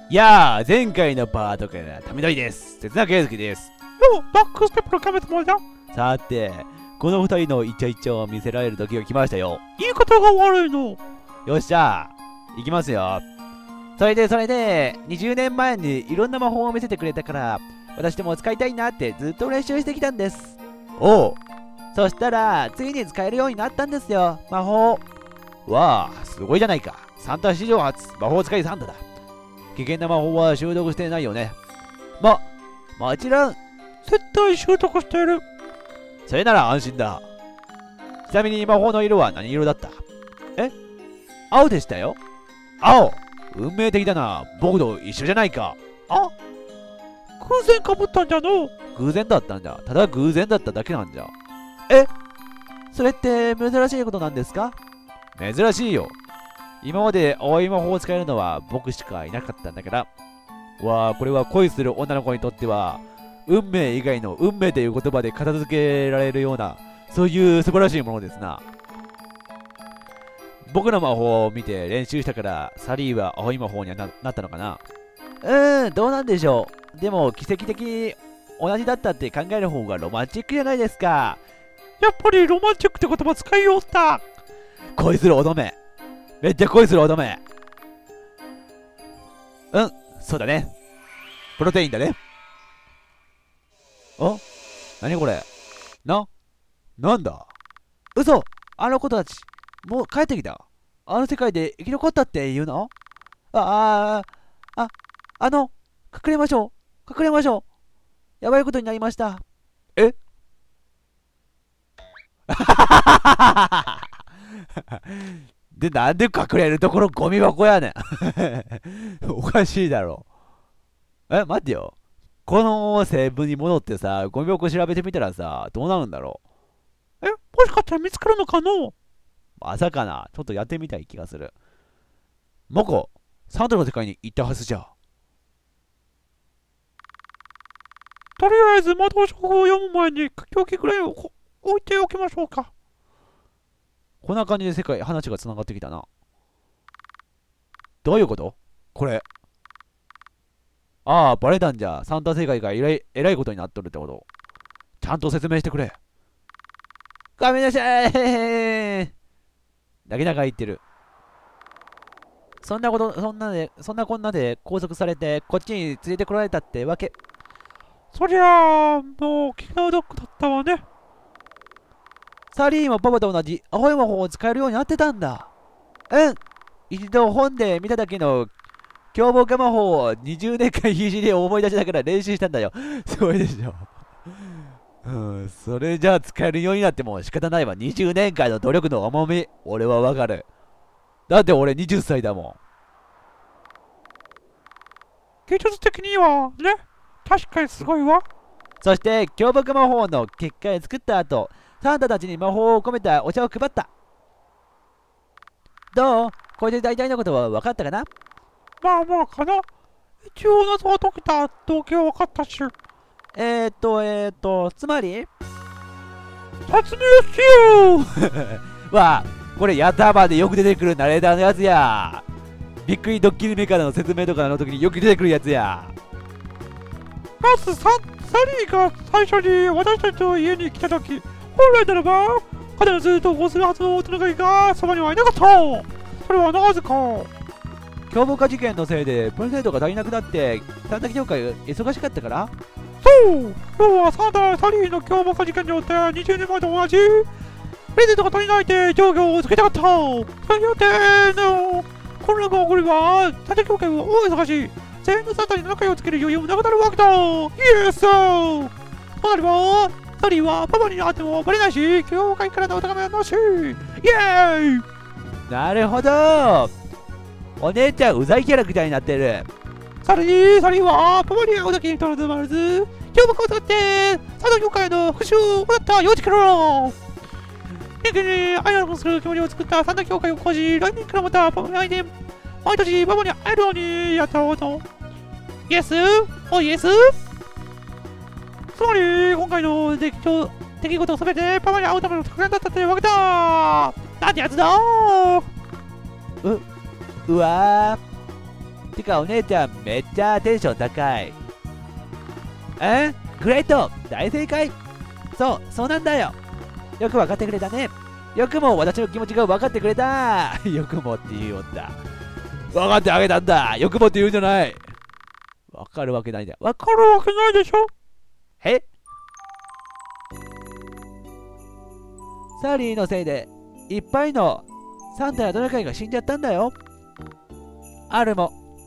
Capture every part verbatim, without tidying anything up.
いやー、前回のパートからため撮りです。哲田圭介です。 よっ、バックステップのキャベツもだ。 さて、この二人のイチャイチャを見せられる時が来ましたよ。 言い方が悪いの。 よっしゃー、いきますよ。それでそれで、にじゅうねんまえにいろんな魔法を見せてくれたから、私でも使いたいなってずっと練習してきたんです。おう。そしたら、ついに使えるようになったんですよ、魔法。わあ、すごいじゃないか。サンタ史上初、魔法使いサンタだ。危険な魔法は習得してないよね。ま、もちろん。 絶対習得している。 それなら安心だ。ちなみに魔法の色は何色だった？え？青でしたよ。青！運命的だな。僕と一緒じゃないか。 あ、偶然かぶったんじゃの。 偶然だったんだ。ただ偶然だっただけなんじゃ。え？それって珍しいことなんですか？珍しいよ。今まで青い魔法を使えるのは僕しかいなかったんだから。わあ、これは恋する女の子にとっては運命以外の運命という言葉で片付けられるような、そういう素晴らしいものですな。僕の魔法を見て練習したからサリーは青い魔法には な, なったのかな。うーん、どうなんでしょう。でも奇跡的に同じだったって考える方がロマンチックじゃないですか。 やっぱりロマンチックって言葉使いよった。 恋する乙女、めっちゃ恋する乙女。うん、そうだね。プロテインだね。あ、なにこれ。な、なんだ。嘘、あの子たちもう帰ってきた。あの世界で生き残ったって言うの？ああ、あ、あの、隠れましょう、隠れましょう。やばいことになりました。えで、なんで隠れるところゴミ箱やねん。おかしいだろ。え、待ってよ。この成分に戻ってさ、ゴミ箱調べてみたらさ、どうなるんだろう。え、もしかしたら見つかるのかの？ まさかな。ちょっとやってみたい気がする。モコ、サンタの世界に行ったはずじゃ。 とりあえず魔導書を読む前に書き置きぐらいを置いておきましょうか。 こんな感じで世界、話がつながってきたな。どういうこと？これ。ああ、バレたんじゃ。サンタ世界がえらい、えらいことになっとるってこと。ちゃんと説明してくれ。ごめんなさい。だけなが言ってる。そんなこと、そんなで、そんなこんなで拘束されて、こっちに連れてこられたってわけ。 そりゃあ、もう気が毒だったわね。 サリーもパパと同じ青い魔法を使えるようになってたんだ。うん。一度本で見ただけの凶暴化魔法をにじゅうねんかん必死で思い出しながら練習したんだよ。すごいでしょ。うん、それじゃあ使えるようになっても仕方ないわ。にじゅうねんかんの努力の重み、俺はわかる。だって俺はたちだもん。 技術的にはね、確かにすごいわ。 そして凶暴化魔法の結果を作った後、サンタたちに魔法を込めたお茶を配った。どう？これで大体のことは分かったかな？ まあまあかな。一応謎は解けた。動機は分かったし。 えーっと、えーっと、つまり説明しようわあ、これヤタバでよく出てくるナレーターのやつや。びっくりドッキリメカの説明とかの時によく出てくるやつや。 まずサ、サリーが最初に私たちの家に来た時、本来ならば彼のずっとこうするはずの大人がいがそばにはいなかった。それはなぜか。 凶暴化事件のせいでプレゼントが足りなくなってサンタ協会が忙しかったから。 そう、要はサンタ・サリーの凶暴化事件によってにじゅうねんまえと同じプレゼントが足りないって状況をつけたかった。それによっての混乱が起こればサンタ協会は大忙しい。全員のサンタに仲良くつける余裕もなくなるわけだ。イエス。そうなればサリーはパパに会ってもバレないし、教会からのお高めはなし。イエーイ。 なるほど。お姉ちゃんうざいキャラクターになってる。 さらにサリーはパパに会うだけにとらずまらず凶暴化を使ってサンタ教会の復讐を行った幼稚キャラ。人間に愛をする気持ちを作ったサンタ教会を講じ、来年からまた来年毎年パパに会えるようにやったろうと。イエス？おイエス？つまり今回の出来事すべてパパに会うための作戦だったってわけだ。なんてやつだ。 う、うわてかお姉ちゃんめっちゃテンション高い。えグレート大正解。そう、そうなんだよ。よく分かってくれたね。よくも私の気持ちが分かってくれた。よくもって言うよんだ。分かってあげたんだ。よくもって言うんじゃない。分かるわけないんだよ。 わかるわけないでしょ。 えサリーのせいでいっぱいのサンタやトナカイが死んじゃったんだよ。あるも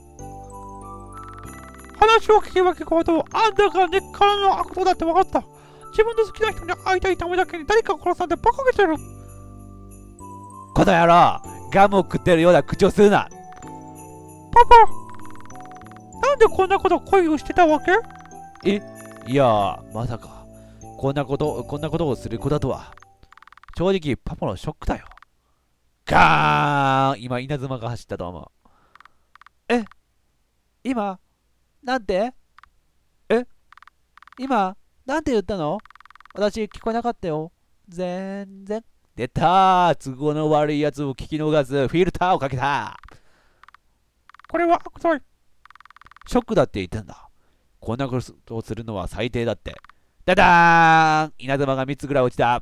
話を聞けば聞くほど、あんたが根っからの悪党だって分かった。自分の好きな人に会いたいためだけに誰かを殺さんでバカげてる。 この野郎、ガムを食ってるような口をするな。 パパ、なんでこんなこと恋をしてたわけ？ えいやー、まさかこんなことこんなことをする子だとは。正直パパのショックだよ。ガーン。今稲妻が走ったと思う。え今なんてえ今なんて言ったの？私聞こえなかったよ。全然。出たー。都合の悪いやつを聞き逃すフィルターをかけた。 これは悪態。 ショックだって言ってんだ。こんなことをするのは最低だって。ダダーン。稲妻がみっつぐらい落ちた。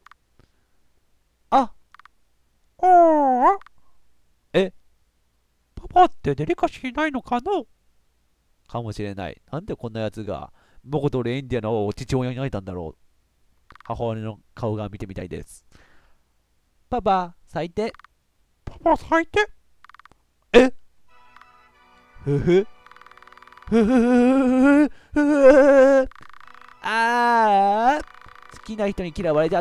あああ。 えパパってデリカシーないのかの？ かもしれない。なんでこんなやつが僕とレインディアの父親に会えたんだろう。母親の顔が見てみたいです。パパ、最低。 パパ最低。 えふふふふふふあー好きな人に嫌われちゃった。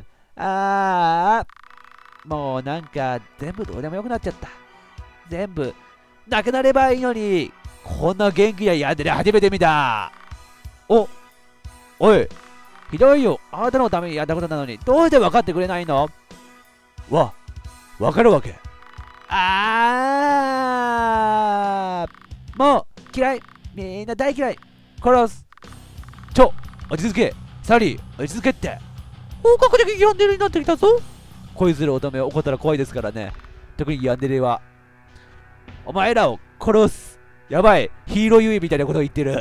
あーもうなんか全部どうでもよくなっちゃった。全部なくなればいいのに。こんな元気なヤンデレ初めて見た。おおいひどいよ。あなたのためにやったことなのにどうして分かってくれないの？わ分かるわけ。あーもう嫌い。みんな大嫌い。殺す。ちょ落ち着けサリー、落ち着けって。 本格的にヤンデレになってきたぞ。 恋する乙女を怒ったら怖いですからね。特にヤンデレは。お前らを殺す。やばいヒーロー優位みたいなこと言ってる。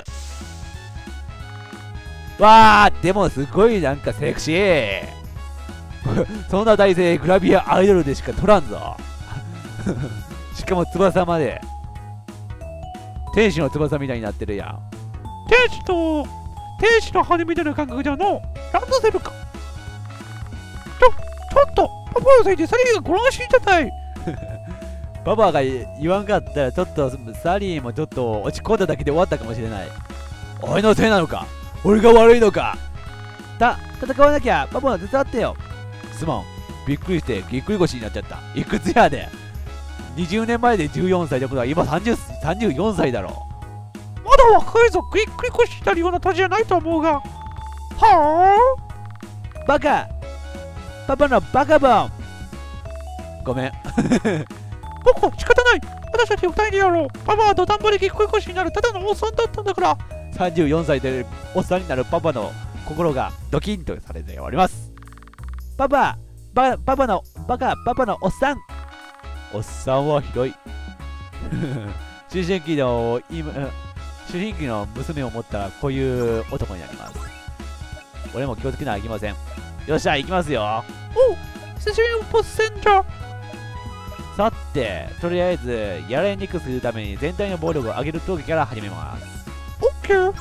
わーでもすごいなんかセクシー。そんな体勢グラビアアイドルでしか取らんぞ。しかも翼まで天使の翼みたいになってるやん。 天使と天使の羽みたいな感覚じゃのランドセルか。ちょちょっとパパのせいでサリーが殺しちゃったい。 パパが言わんかったらちょっとサリーもちょっと落ち込んだだけで終わったかもしれない。俺のせいなのか俺が悪いのか。た戦わなきゃパパの手伝ってよ。すまんびっくりしてぎっくり腰になっちゃった。いくつやで。にじゅうねんまえでじゅうよんさいってことは今さんじゅう、さんじゅうよんさいだろ。 まだ若いぞ。ぎっくり腰になるような年じゃないと思うが。はあバカパパのバカボン。ごめん。 僕仕方ない。私たち二人でやろう。パパは土壇場でぎっくり腰になるただのおっさんだったんだから。 さんじゅうよんさいでおっさんになるパパの心がドキンとされております。パパバパパのバカパパのおっさん。おっさんはひどい。思春期の今思春期の娘を持ったこういう男になります。俺も気をつけなきゃいけません。よっしゃ行きますよ。 おう久しぶりのポッセンじゃ。 さてとりあえずやられにくくするために全体の暴力を上げる闘技から始めます。 オッケー。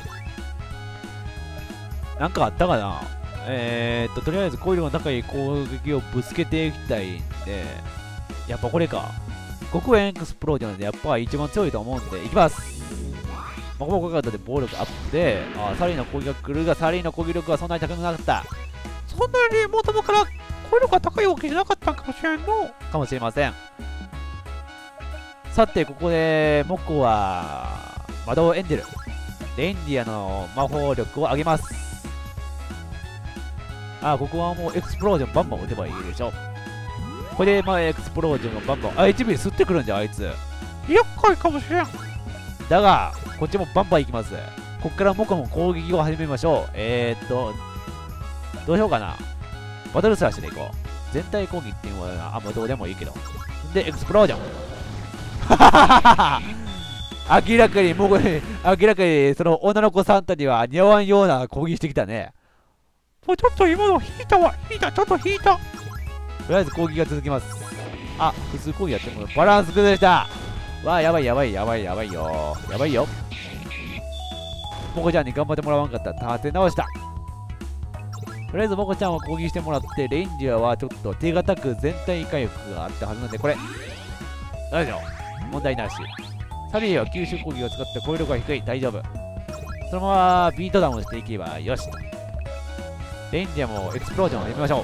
なんかあったかな。えー、っととりあえず攻撃の高い攻撃をぶつけていきたいんで、やっぱこれか黒煙エクスプロージョンでやっぱ一番強いと思うんでいきます。モコモコカードで暴力アップで、あサリーの攻撃が来るがサリーの攻撃力はそんなに高くなかった。 そんなにもともから攻撃力が高いわけじゃなかったんかもしれんの。 かもしれません。さてここでモコは魔導エンジェルレインディアの魔法力を上げます。あここはもうエクスプロージョンバンバン打てばいいでしょ。これでまあエクスプロージョンをバンバンあ エイチピー 吸ってくるんじゃんあいつ。 厄介かもしれん。 だがこっちもバンバンいきます。こっからモコも攻撃を始めましょう。えー、っとどうしようかな。バトルスラッシュでいこう。全体攻撃っていうのはあんまどうでもいいけど。でエクスプロージョン明らかにもう明らかにその女の子サンタには似合わんような攻撃してきたね。 もうちょっと今の引いたわ、引いた、ちょっと引いた。 とりあえず攻撃が続きます。あ、普通攻撃やってもバランス崩した。わあ、やばいやばいやばいやばいよ。やばいよ。モコちゃんに頑張ってもらわんかったら立て直した。とりあえずモコちゃんを攻撃してもらって、レインジャーはちょっと手堅く全体回復があったはずなんで、これ大丈夫、問題なし。サリーは吸収攻撃を使って攻撃力が低い。大丈夫。そのままビートダウンしていけばよしと。レインジャーもエクスプロージョンをやめましょう。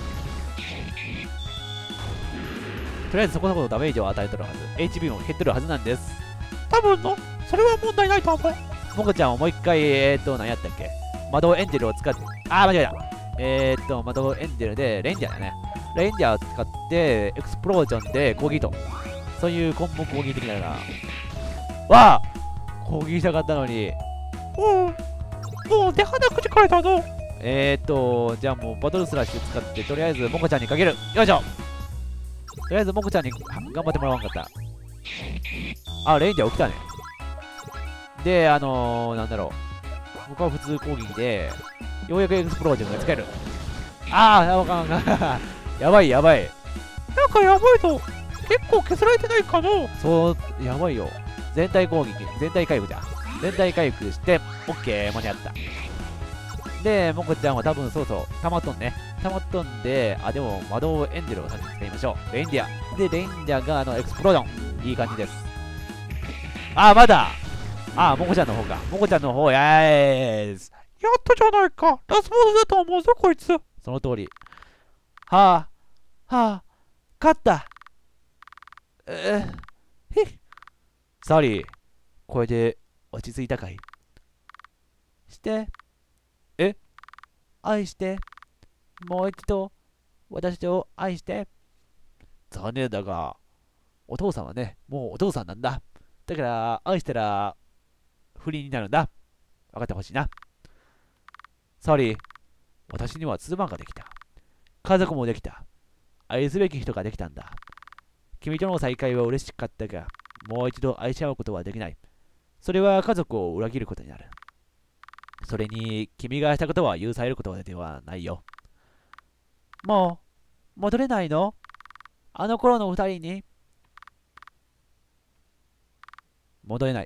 とりあえずそこそこのダメージを与えてるはず。 エイチピー も減ってるはずなんです。 多分のそれは問題ないと思う。 モコちゃんをもう一回、えーっと、何やったっけ、魔導エンジェルを使って、あー、間違えた。えーっと、魔導エンジェルで、レンジャーだね。レンジャーを使って、エクスプロージョンで攻撃と。そういう根本攻撃的なな。わあ、攻撃したかったのに。 おう、もう出花くじかれたの。 えーっと、じゃあもうバトルスラッシュ使って、とりあえずモコちゃんにかける。よいしょ。とりあえずモコちゃんに頑張ってもらわんかった。あ、レンジャー起きたね。で、あのー、なんだろう。僕は普通攻撃で、ようやくエクスプロージョンが使える。ああ、やばかんか。やばいやばい。 なんかやばいぞ。結構削られてないかの。 そう、やばいよ。全体攻撃、全体回復じゃん。全体回復して、オッケー、間に合った。で、モコちゃんは多分そうそう、溜まっとんね。溜まっとんで、あ、でも、魔導エンジェルを先に使いましょう。レインディア。で、レインディアが、あの、エクスプロージョン。いい感じです。あ、まだあ、モコちゃんの方か。モコちゃんの方、やーす。 やったじゃないか。ラスボスだと思うぞ、こいつ。 その通り。はあ、はあ、勝った。えー、へっ。サリー、これで落ち着いたかい？して。え？愛して。もう一度、私を愛して。残念だが、お父さんはね、もうお父さんなんだ。だから、愛したら、不倫になるんだ。分かってほしいな。サリー、私には妻ができた。家族もできた。愛すべき人ができたんだ。君との再会は嬉しかったが、もう一度愛し合うことはできない。それは家族を裏切ることになる。それに、君がしたことは許されることではないよ。もう、戻れないの？あの頃の二人に。戻れない。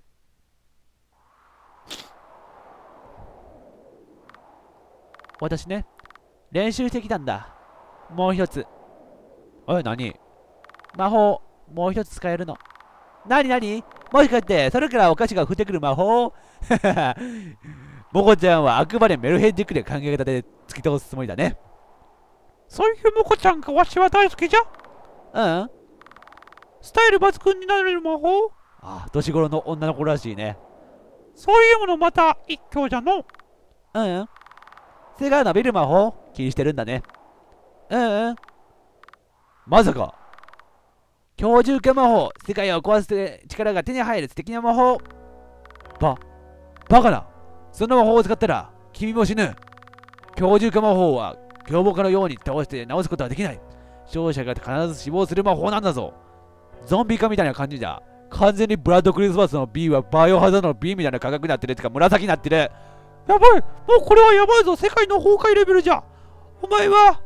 私ね、練習してきたんだ。もう一つ。え、何？魔法、もう一つ使えるの。なになに？もしかして、それからお菓子が降ってくる魔法？モコちゃんはあくまでメルヘンチックで考え方で突き通すつもりだね。 そういうモコちゃんがわしは大好きじゃ。 うん。 スタイル抜群になれる魔法？ ああ、年頃の女の子らしいね。 そういうものまた一興じゃの。 うん。背が伸びる魔法気にしてるんだね。うんうん。まさか。強獣化魔法、世界を壊す力が手に入る素敵な魔法。ば、バカな。そんな魔法を使ったら、君も死ぬ。強獣化魔法は、凶暴化のように倒して治すことはできない。勝者が必ず死亡する魔法なんだぞ。ゾンビ化みたいな感じだ。完全にブラッドクリスマスの B はバイオハザードの B みたいな価格になってるってか紫になってる。 やばい、もうこれはやばいぞ。世界の崩壊レベルじゃ。お前は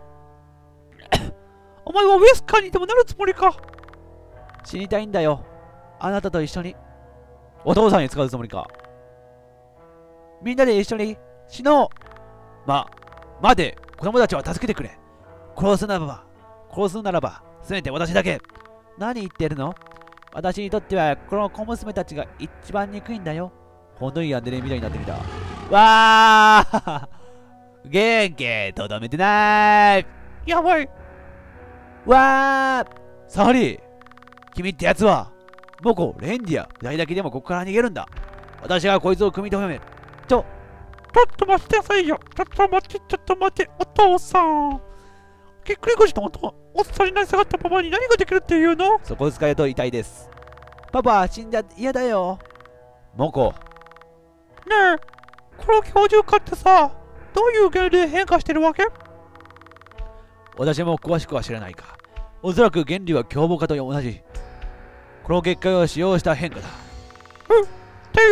お前はウェスカーにでもなるつもりか。 死にたいんだよ。あなたと一緒に。お父さんに使うつもりか。みんなで一緒に死のう。ま、待て。子供たちは助けてくれ。殺すならば、殺すならば、せめて私だけ。何言ってるの？私にとっては、この小娘たちが一番憎いんだよ。ほんとにヤンデレみたいになってみた。わー元気とどめてない。 やばい。 わーサリー、君ってやつは、モコ、レンディア、二人だけでもここから逃げるんだ。私がこいつを組み止める。ちょ、 ちょっと待ってくださいよ。ちょっと待って、ちょっと待って、お父さん。ぎっくり腰のお父おっさんになり下がったパパに何ができるっていうの？ そこ使うと痛いです。パパ、死んじゃ嫌だよ。モコ。 ねえ、この強獣化ってさ、どういう原理で変化してるわけ？ 私も詳しくは知らないか。おそらく原理は凶暴化と同じ。この結界を使用した変化だ。 うん、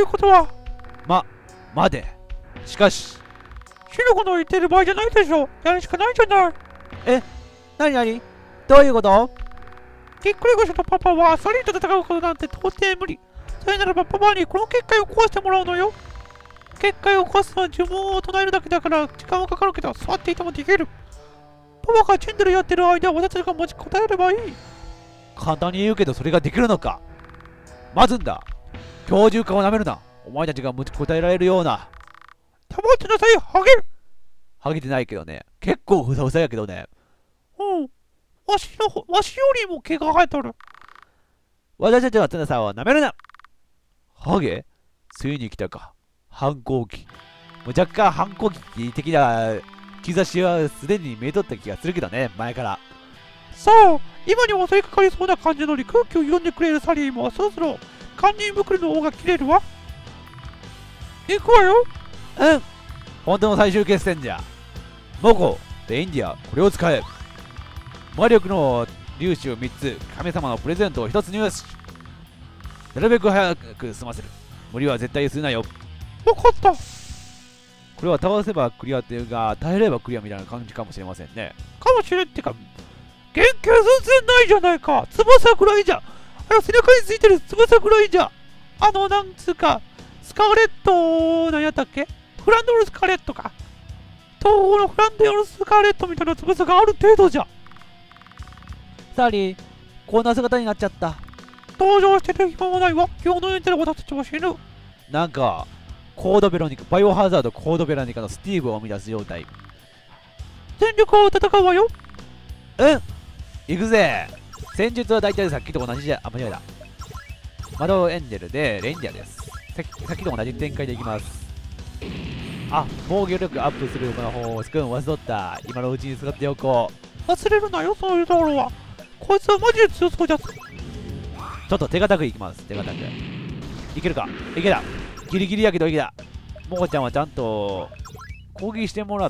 いうことは、 ま、待て。しかし、 シノコの言ってる場合じゃないでしょ。やるしかないじゃない。 なになにどういうこと？ ぎっくり腰のパパはサリーと戦うことなんて到底無理。それならばパパにこの結界を壊してもらうのよ。結界を壊すのは呪文を唱えるだけだから時間はかかるけど座っていてもできる。パパがチェンドルやってる間私たちが持ちこたえればいい。 簡単に言うけどそれができるのか。まずんだ。教授化をなめるな。お前たちが持ちこたえられるような。 黙ってなさい、ハゲる。 ハゲてないけどね。結構ふさふさやけどね。 うん。わしのほ、わしよりも毛が生えとる。 私たちの常さをなめるな。ハゲついに来たか。反抗期。もう若干反抗期的な兆しはすでに見えとった気がするけどね、前から。 さあ、今にも襲いかかりそうな感じのに空気を読んでくれるサリーもそろそろ堪忍袋の方が切れるわ。行くわよ。 うん。本当の最終決戦じゃ。モコ、レインディア、これを使え。魔力の粒子をみっつ、神様のプレゼントをひとつ入手。なるべく早く済ませる。無理は絶対するなよ。 わかった。 これは倒せばクリアっていうか、耐えればクリアみたいな感じかもしれませんね。 かもしれんってか、原型全然ないじゃないか。翼くらいじゃ。あの背中についてる翼くらいじゃ。あの、なんつうか、スカーレット、なんやったっけ、フランドルスカーレットか。東方のフランドルスカーレットみたいな翼がある程度じゃ。 サリー、こんな姿になっちゃった。 登場してる暇もないわ。今日のエンテル私たちは死ぬ。 なんか、コードベロニカ、バイオハザードコードベロニカのスティーブを生み出す状態。 全力を戦うわよ。 うん、行くぜ。戦術は大体さっきと同じじゃ、あ、間違えた。マドエンジェルでレインディアです。さっきさっきと同じ展開でいきます。あ、防御力アップする魔法をスクーン忘れとった。今のうちに使っておこう。 忘れるなよ、そういうところは。こいつはマジで強そうじゃつ。 ちょっと手堅くいきます。手堅く。いけるか。いけた。ギリギリやけどいけた。モコちゃんはちゃんと攻撃してもらって、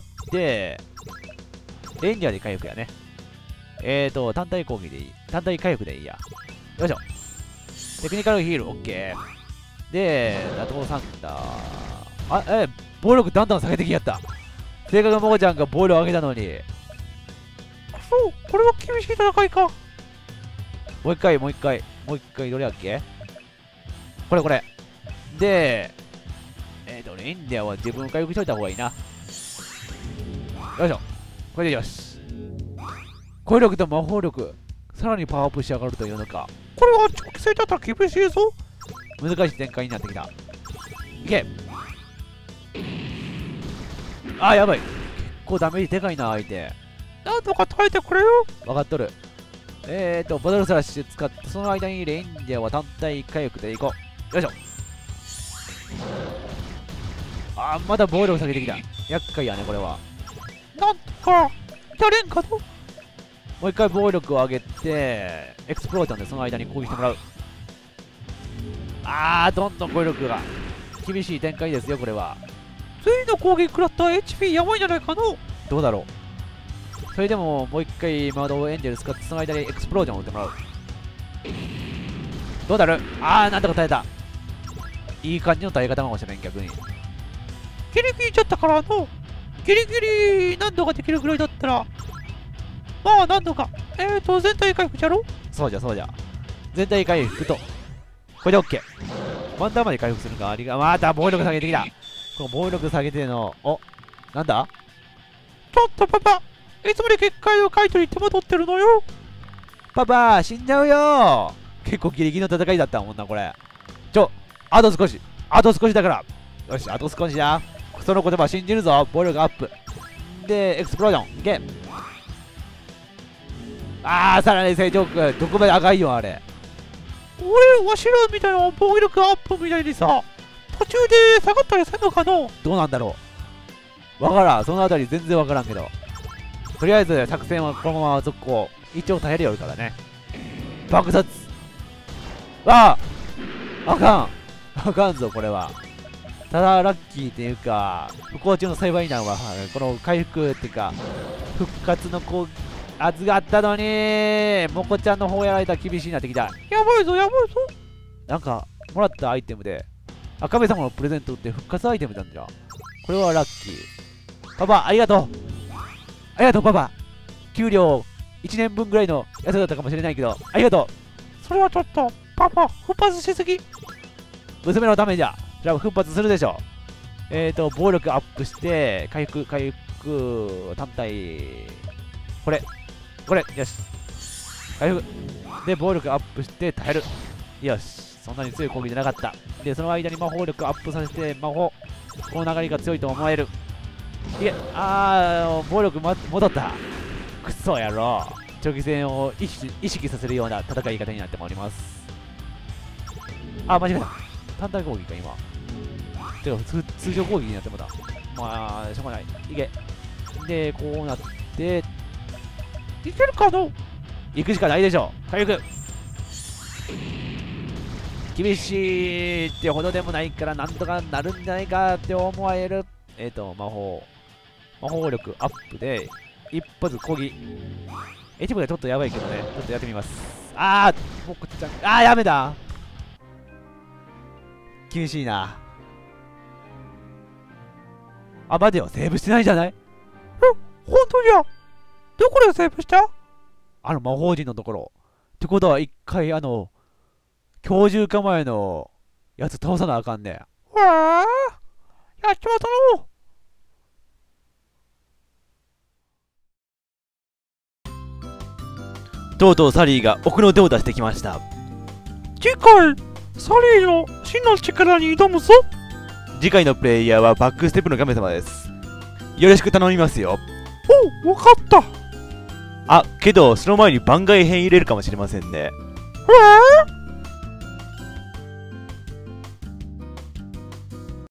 レンジャーで回復やね。えーと、単体攻撃でいい。単体回復でいいや。よいしょ。テクニカルヒール、オッケー。で、ナトサンダー。あ、え、暴力だんだん下げてきやった。正確なモコちゃんがボールを上げたのに。 そう、これは厳しい戦いか。 もう一回、もう一回。もう一回、どれやっけこれこれ。で、えっ、ー、と、レンディアは自分回復しといた方がいいな。よいしょ。これでよし。攻撃力と魔法力、さらにパワーアップし上がるというのか。 これは長期戦だったら厳しいぞ。 難しい展開になってきた。いけ。あー、やばい。結構ダメージでかいな、相手。 なんとか耐えてくれよ。 分かっとる。えーと、バトルスラッシュ使って、その間にレインディアは単体回復でいこう。よいしょ。あー、まだ防御力下げてきた。厄介やね、これは。 なんとか、やれんかと。 もう一回防御力を上げて、エクスプロージョンでその間に攻撃してもらう。あー、どんどん攻撃力が厳しい展開ですよ、これは。 次の攻撃食らった エイチピー やばいんじゃないかの。 どうだろう。それでも、もう一回マドエンジェル使って、その間にエクスプロージョンを打ってもらう。どうなる？あー、なんとか耐えた。いい感じの耐え方かもしれん、逆に。 ギリギリちゃったからの。ギリギリ何度かできるぐらいだったら、まあ何度か。えーと、全体回復じゃろ？ そうじゃ、そうじゃ。全体回復と。これで OK。ワンダーまで回復するか。ありが、また防御力下げてきた。この防御力下げての、お、なんだ？ ちょっとパパ、いつまで結界を書いといても取ってるのよ。 パパ、死んじゃうよ。結構ギリギリの戦いだったもんな、これ。ちょ、あと少し。あと少しだから。よし、あと少しだ。その言葉信じるぞ。防御力アップ。で、エクスプロージョン。いけ。あー、さらに成長力。どこまで赤いよ、あれ。 俺、わしらみたいな防御力アップみたいにさ、途中で下がったりするのかの？ どうなんだろう。わからん。そのあたり全然わからんけど。とりあえず作戦はこのまま続行。一応耐えれよるからね。爆殺。ああ、あかん。あかんぞ、これは。ただラッキーっていうか、不幸中の幸いなのは、この回復っていうか、復活のこう、はずがあったのに、モコちゃんの方やられたら厳しいなってきた。 やばいぞ、やばいぞ。 なんか、もらったアイテムで、 あ、神様のプレゼントって復活アイテムなんじゃ。これはラッキー。パパ、ありがとう。ありがとう、パパ。給料いちねんぶんぐらいのやつだったかもしれないけど、ありがとそれはちょっと、パパ、奮発しすぎ。 う。娘のためじゃ。じゃあ、奮発するでしょ。えーと、暴力アップして、回復、回復、単体。これ、これ、よし。回復。で、暴力アップして耐える。よし。そんなに強い攻撃じゃなかった。で、その間に魔法力アップさせて、魔法。この流れが強いと思える。いけ、あー、暴力、ま、戻った。くそやろ。長期戦を意識意識させるような戦い方になっております。あ、間違えた。単体攻撃か、今。てか、通通常攻撃になってもだ。まあ、しょうがない。いけ。で、こうなって、 いけるかの行くしかないでしょ。回復。厳しいってほどでもないからなんとかなるんじゃないかって思える。えっ、ー、と、魔法。魔法力アップで、一発攻撃。エチブがちょっとやばいけどね。ちょっとやってみます。あー、もうこっちゃん。あー、やめだ。厳しいな。あ、待てよ。セーブしてないじゃない？ え、ほんとじゃ。どこでセーブした？ あの魔法陣のところ。ってことは一回あの、強獣構えのやつ倒さなあかんね。 わあ、やっちまったの。 とうとうサリーが奥の手を出してきました。 次回、サリーの真の力に挑むぞ。 次回のプレイヤーはバックステップの神様です。よろしく頼みますよ。 おう、わかった。 あ、けどその前に番外編入れるかもしれませんね。 えー